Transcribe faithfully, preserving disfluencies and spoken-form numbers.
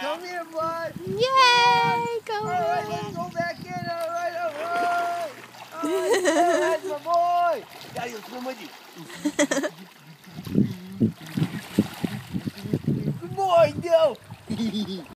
Come here, bud. Yay! Go All right, let's go back in. All right, all right. All right, that's my boy. Daddy will swim with you. Good boy, Joe.